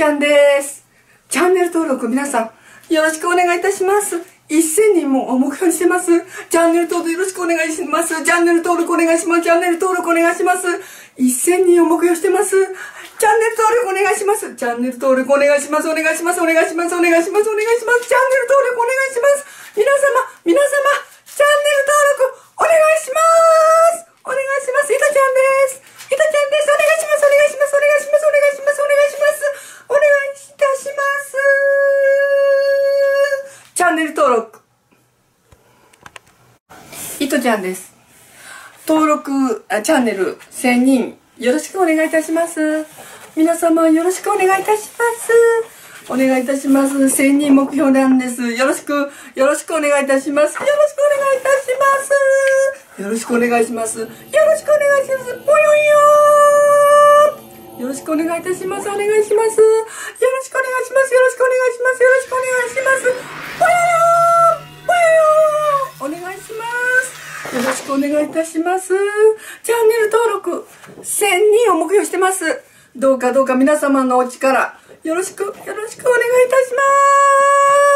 ちゃんです。チャンネル登録皆さんよろしくお願いいたします。1000人も目標にしてます。チャンネル登録よろしくお願いします。チャンネル登録お願いします。チャンネル登録お願いします。1000人を目標してます。チャンネル登録お願いします。チャンネル登録お願いします。お願いします。お願いします。お願いします。お願いします。チャンネル登録お願いします。皆様、チャンネル登録お願いします。お願いします。いとちゃんです。いとちゃんです。お願いします。お願いします。お願いします。お願いします。お願いします。お願いいたします。チャンネル登録。いとちゃんです。登録、チャンネル1000人よろしくお願いいたします。皆様よろしくお願いいたします。お願いいたします。1000人目標なんです。よろしくお願いいたします。よろしくお願いいたします。よろしくお願いします。よろしくお願いします。ぽよよー。よろしくお願いいたします。お願いします。よろしくお願いします。よろしくお願いします。よろしくお願いします。ぽよよー。ぽよよー。お願いします。よろしくお願いいたします。チャンネル登録1000人を目標してます。どうか皆様のお力よろしくお願いいたします。